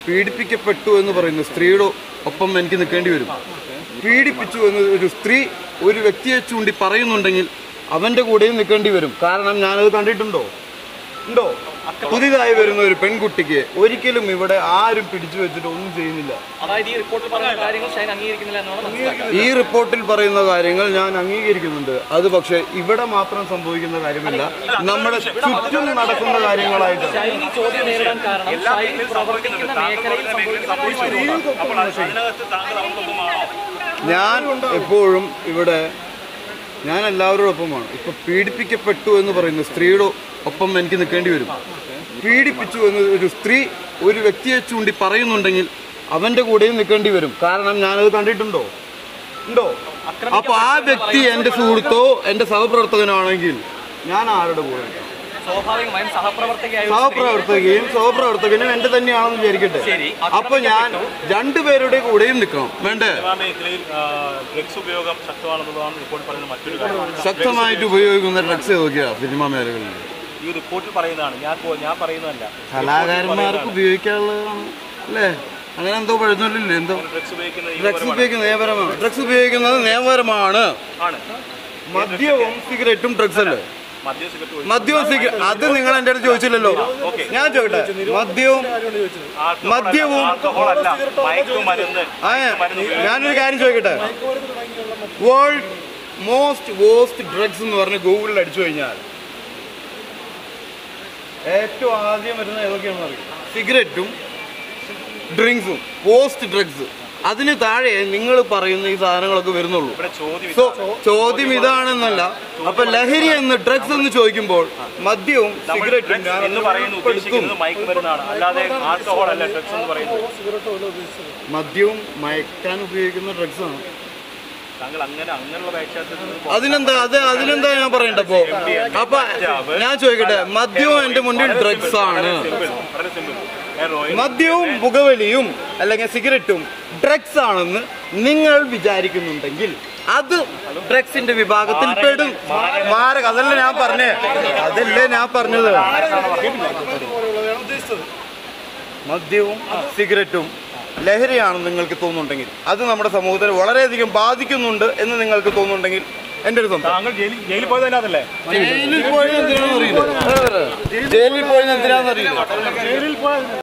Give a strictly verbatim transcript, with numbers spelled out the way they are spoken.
പീഡിപ്പിക്കപ്പെട്ടു എന്ന് പറയുന്ന സ്ത്രീയുടെ ഒപ്പം എനിക്ക് നിൽക്കേണ്ടി വരും. പീഡിപ്പിച്ചു എന്ന് ഒരു സ്ത്രീ ഒരു വ്യക്തിയെ ചൂണ്ടി പറയുന്നുണ്ടെങ്കിൽ അവൻ്റെ കൂടെയും നിൽക്കേണ്ടി വരും. കാരണം ഞാനത് കണ്ടിട്ടുണ്ടോ ഉണ്ടോ? പുതിയതായി വരുന്ന ഒരു പെൺകുട്ടിക്ക് ഒരിക്കലും ഇവിടെ ആരും പിടിച്ചു വെച്ചിട്ട് ഒന്നും ചെയ്യുന്നില്ല. ഈ റിപ്പോർട്ടിൽ പറയുന്ന കാര്യങ്ങൾ ഞാൻ അംഗീകരിക്കുന്നുണ്ട്. അത് പക്ഷെ ഇവിടെ മാത്രം സംഭവിക്കുന്ന കാര്യമല്ല, നമ്മുടെ ചുറ്റും നടക്കുന്ന കാര്യങ്ങളായിട്ട്. ഞാൻ എപ്പോഴും ഇവിടെ ഞാൻ എല്ലാവരോടൊപ്പമാണ്. ഇപ്പൊ പീഡിപ്പിക്കപ്പെട്ടു എന്ന് പറയുന്ന സ്ത്രീയുടെ ഒപ്പം എനിക്ക് നിൽക്കേണ്ടി വരും. പീഡിപ്പിച്ചു എന്ന് ഒരു സ്ത്രീ ഒരു വ്യക്തിയെ ചൂണ്ടി പറയുന്നുണ്ടെങ്കിൽ അവൻ്റെ കൂടെയും നിൽക്കേണ്ടി വരും. കാരണം ഞാനത് കണ്ടിട്ടുണ്ടോ ഉണ്ടോ? അപ്പൊ ആ വ്യക്തി എൻ്റെ സുഹൃത്തോ എൻ്റെ സഹപ്രവർത്തകനാണെങ്കിൽ ഞാൻ ആരുടെ കൂടെ? സഹപ്രവർത്തകയും സഹപ്രവർത്തകനും എന്റെ തന്നെയാണെന്ന് വിചാരിക്കട്ടെ. അപ്പൊ ഞാൻ രണ്ടുപേരുടെ കൂടെയും നിൽക്കണം, വേണ്ടേ? ശക്തമായിട്ട് ഉപയോഗിക്കുന്ന ഡ്രഗ്സ് ഏതൊക്കെയാ സിനിമാ മേഖലകളിൽ? ഈ റിപ്പോർട്ടിൽ പറയുന്നതാണ്, ഞാൻ ഞാൻ പറയുന്നതല്ല. കലാകാരന്മാർക്ക് ഉപയോഗിക്കാനുള്ളതാണ് അല്ലേ? അങ്ങനെ എന്തോ പഴുന്നില്ലേ? എന്തോ ഡ്രഗ്സ് ഉപയോഗിക്കുന്ന നിയമപരമാണ്. ഡ്രഗ്സ് ഉപയോഗിക്കുന്നത് നിയമപരമാണ്. മദ്യവും സിഗരറ്റും ഡ്രഗ്സ് അല്ലേ? മദ്യവും സിഗരറ്റ് അത് നിങ്ങൾ എൻ്റെ അടുത്ത് ചോദിച്ചില്ലല്ലോ. ഞാൻ ചോദിക്കട്ടെ, മദ്യവും മദ്യവും ഞാനൊരു കാര്യം ചോദിക്കട്ടെ. വേൾഡ് മോസ്റ്റ് വേസ്റ്റ് ഡ്രഗ്സ് എന്ന് പറഞ്ഞ് ഗൂഗിളിൽ അടിച്ചു കഴിഞ്ഞാൽ ഏറ്റവും ആദ്യം വരുന്ന ഏതൊക്കെയാണെന്ന് അറിയാം? സിഗരറ്റും ഡ്രിങ്ക്സും പോസ്റ്റ് ഡ്രഗ്സ്. അതിന് താഴെ നിങ്ങൾ പറയുന്ന ഈ സാധനങ്ങളൊക്കെ വരുന്നുള്ളൂ. സോ ചോദ്യം ഇതാണെന്നല്ല. അപ്പൊ ലഹരി എന്ന് ഡ്രഗ്സ് എന്ന് ചോദിക്കുമ്പോൾ മദ്യവും സിഗരറ്റും മദ്യവും മയക്കാൻ ഉപയോഗിക്കുന്ന ഡ്രഗ്സ് ആണ്. അതിനെന്താ അത് അതിനെന്താ ഞാൻ പറയണ്ടപ്പോ? അപ്പൊ ഞാൻ ചോദിക്കട്ടെ, മദ്യവും എന്റെ മുന്നിൽ ഡ്രഗ്സ് ആണ്. മദ്യവും പുകവലിയും അല്ലെങ്കിൽ സിഗരറ്റും ഡ്രഗ്സ് ആണെന്ന് നിങ്ങൾ വിചാരിക്കുന്നുണ്ടെങ്കിൽ അത് ഡ്രഗ്സിന്റെ വിഭാഗത്തിൽ പെടും. മാരക അതല്ലേ ഞാൻ പറഞ്ഞേ അതല്ലേ ഞാൻ പറഞ്ഞത് മദ്യവും സിഗരറ്റും ലഹരിയാണെന്ന് നിങ്ങൾക്ക് തോന്നുന്നുണ്ടെങ്കിൽ, അത് നമ്മുടെ സമൂഹത്തിൽ വളരെയധികം ബാധിക്കുന്നുണ്ട് എന്ന് നിങ്ങൾക്ക് തോന്നുന്നുണ്ടെങ്കിൽ എന്റെ ഒരു സ്വന്തം ജയിലിൽ പോയത് എന്തിനാണെന്നറിയില്ല. ജയിലിൽ പോയത് എന്തിനാണെന്നറിയില്ല.